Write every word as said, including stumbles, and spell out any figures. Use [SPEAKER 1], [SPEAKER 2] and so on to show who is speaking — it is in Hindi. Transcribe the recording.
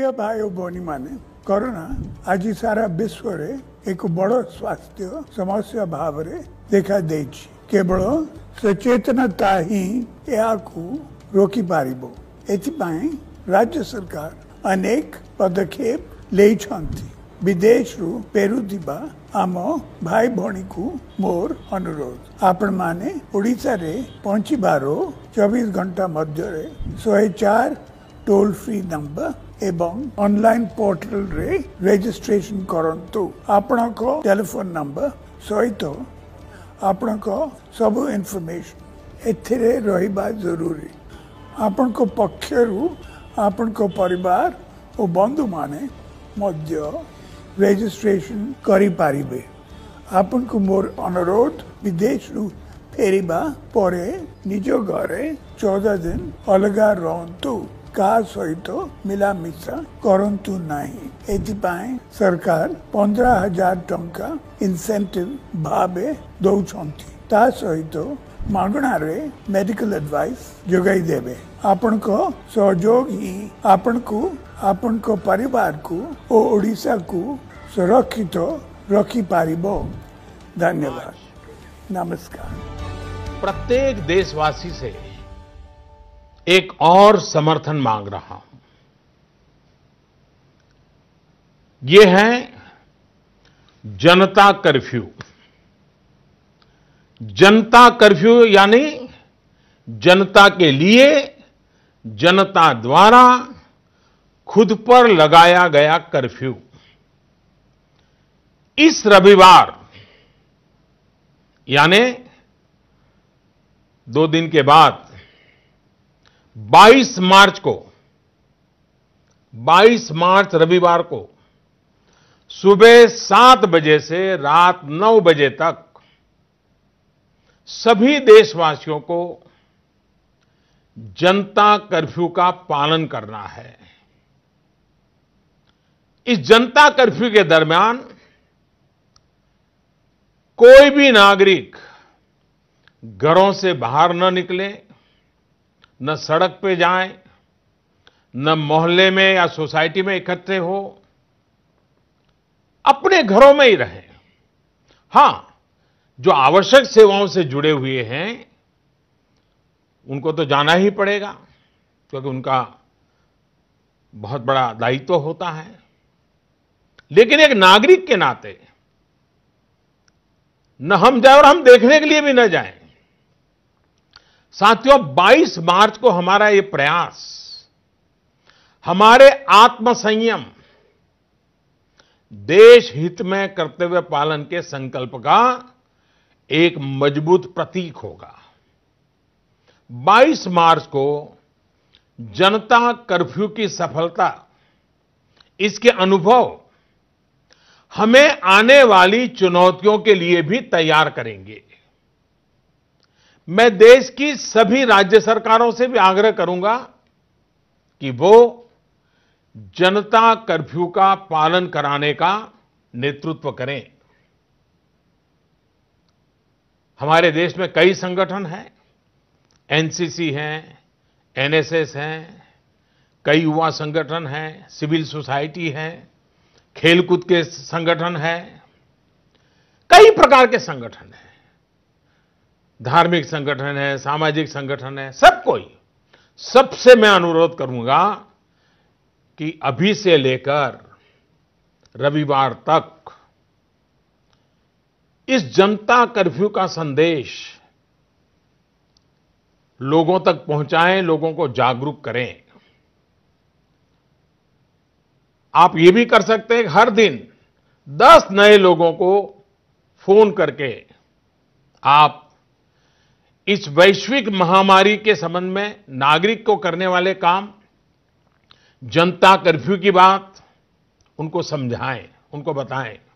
[SPEAKER 1] प्रिय भाई और भौणी माने कोरोना आज सारा विश्व रे एक बड़ स्वास्थ्य समस्या भाव रे देखा देछि। केवल सचेतनता ही याकू रोकी पारिबो। एथिपाई राज्य सरकार अनेक पदक्षेप लेइछंती। विदेश रु फेरुथिबा आम भाई भौणी को मोर अनुरोध, आपण माने ओडिसा रे पहुंचीबार चौबीस घंटा मध्य रे सौ चार टोल फ्री नंबर एवं ऑनलाइन पोर्टल रे रजिस्ट्रेशन करंतु। आपण को टेलीफोन नंबर सहित आपण को सब इनफॉरमेशन एथिरे रहिबा जरूरी। आपण को पक्षरु आपण को परिवार और बंधु माने मध्य रजिस्ट्रेशन करी पारिबे। आपण को मोर अनुरोध, विदेश रु फेरिबा परे निज घरे चौदह दिन अलगा रहंतु। का सहित मिलामिशा करंतु नाही। एथिपाई सरकार पंद्रह हजार टंका इंसेंटिव भावे दौछंती। ता सहित मागणा रे मेडिकल एडवाइस जोगाई देबे। आपण को सहयोग ही आपण को आपण को परिवार को और ओडिशा को सुरक्षित रखी पारिबो। धन्यवाद, नमस्कार।
[SPEAKER 2] प्रत्येक देशवासी से एक और समर्थन मांग रहा हूं। ये है जनता कर्फ्यू। जनता कर्फ्यू यानी जनता के लिए, जनता द्वारा खुद पर लगाया गया कर्फ्यू। इस रविवार यानी दो दिन के बाद बाईस मार्च को बाईस मार्च रविवार को सुबह सात बजे से रात नौ बजे तक सभी देशवासियों को जनता कर्फ्यू का पालन करना है। इस जनता कर्फ्यू के दरमियान कोई भी नागरिक घरों से बाहर न निकले, न सड़क पे जाएं, न मोहल्ले में या सोसाइटी में इकट्ठे हो, अपने घरों में ही रहें। हां, जो आवश्यक सेवाओं से जुड़े हुए हैं उनको तो जाना ही पड़ेगा, क्योंकि उनका बहुत बड़ा दायित्व होता है। लेकिन एक नागरिक के नाते न हम जाए और हम देखने के लिए भी न जाएं। साथियों, बाईस मार्च को हमारा ये प्रयास हमारे आत्मसंयम, देश हित में कर्तव्य पालन के संकल्प का एक मजबूत प्रतीक होगा। बाईस मार्च को जनता कर्फ्यू की सफलता, इसके अनुभव हमें आने वाली चुनौतियों के लिए भी तैयार करेंगे। मैं देश की सभी राज्य सरकारों से भी आग्रह करूंगा कि वो जनता कर्फ्यू का पालन कराने का नेतृत्व करें। हमारे देश में कई संगठन हैं, एनसीसी हैं, एनएसएस हैं, कई युवा संगठन हैं, सिविल सोसाइटी है, खेलकूद के संगठन हैं, कई प्रकार के संगठन हैं, धार्मिक संगठन है, सामाजिक संगठन है, सब कोई। सबसे मैं अनुरोध करूंगा कि अभी से लेकर रविवार तक इस जनता कर्फ्यू का संदेश लोगों तक पहुंचाएं, लोगों को जागरूक करें। आप ये भी कर सकते हैं, हर दिन दस नए लोगों को फोन करके आप इस वैश्विक महामारी के संबंध में नागरिक को करने वाले काम, जनता कर्फ्यू की बात उनको समझाएं, उनको बताएं।